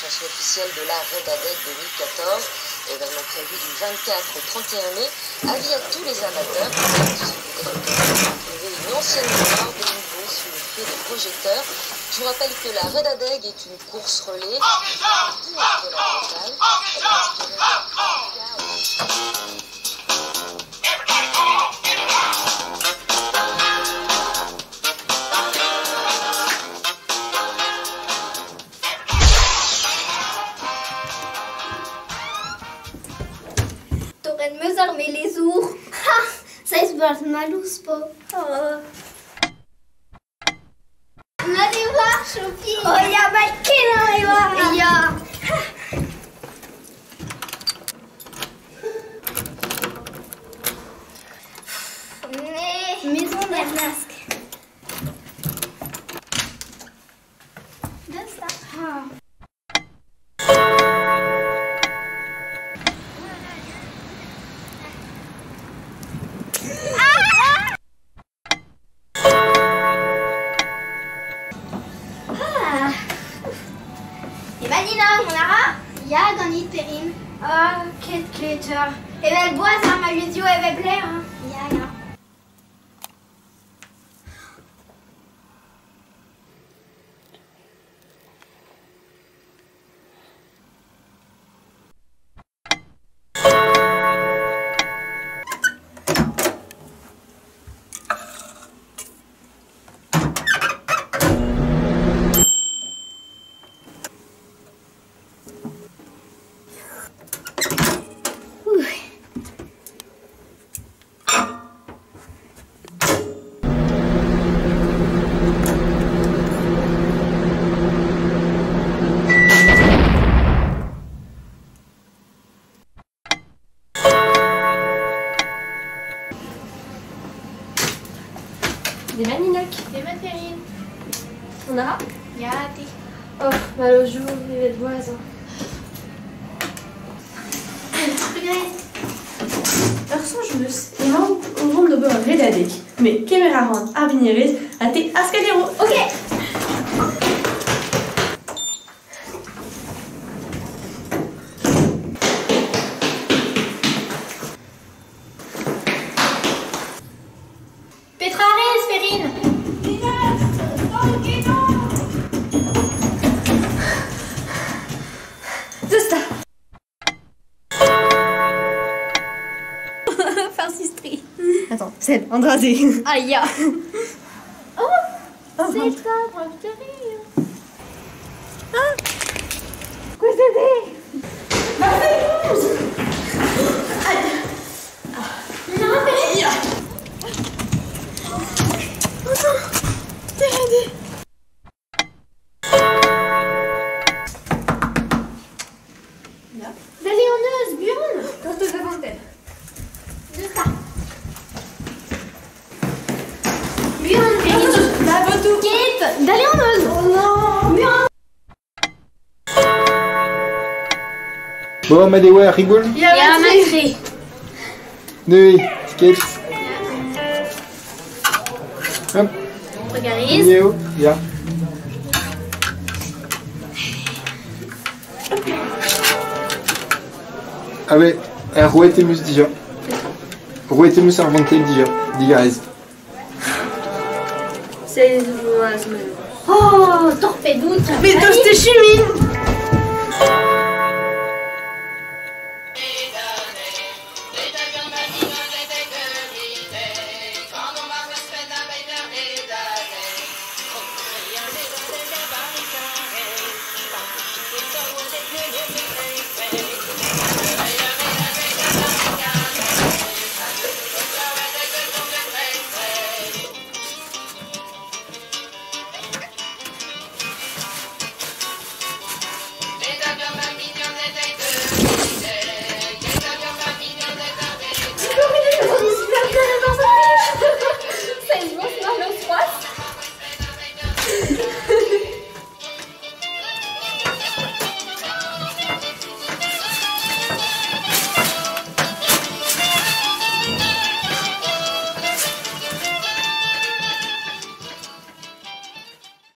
chanson officielle de la Redadec 2014. Événement prévu du 24 au 31 mai. Avis à tous les amateurs qui souhaitent retrouver une ancienne mémoire de nouveau sous le feu des projecteurs. Je vous rappelle que la Redadec est une course relais. T'aurais de mieux armer les ours. Ha! Ça se passe mal ou pas? Allez voir, Choupi. Oh, il y a Michael, allez voir. Il y a... Maison d'Ernasque. De ça. Ja, dan niet erin. Oh, kitkleuter. Je bent boos aan mijn video en we blijven. Ja, ja. Des Maninak. Des Perrine. On a? Ja, die. Oh, mal au jour, il va être voisin. Arsanjmus, eman on de bord Redadec. Mais Kemerahan, Arbiniris, a te Ascadero. Ok. Petrares, Perrine. Zesta. Farsistri. Attends, c'est Andrade. Aïe, ya. Oh, Oh, c'est ça, brasserie. Ah. Quoi c'est? Non, Perrine. D'aléoneuse, Björn. Quand te devant-elle. De ça. Björn, Perrine. La photo. Kate, d'aléoneuse. Oh non. Björn. Bon, Madewa, rigole. Il y a Macré. Oui, Kate. Hop, Regarde. Néo, ya. Ah ouais, rouettemus déjà. Rouettemus arvantel déjà. Digarez. C'est... Oh, torpedoute. Mais toi, c'était chimie.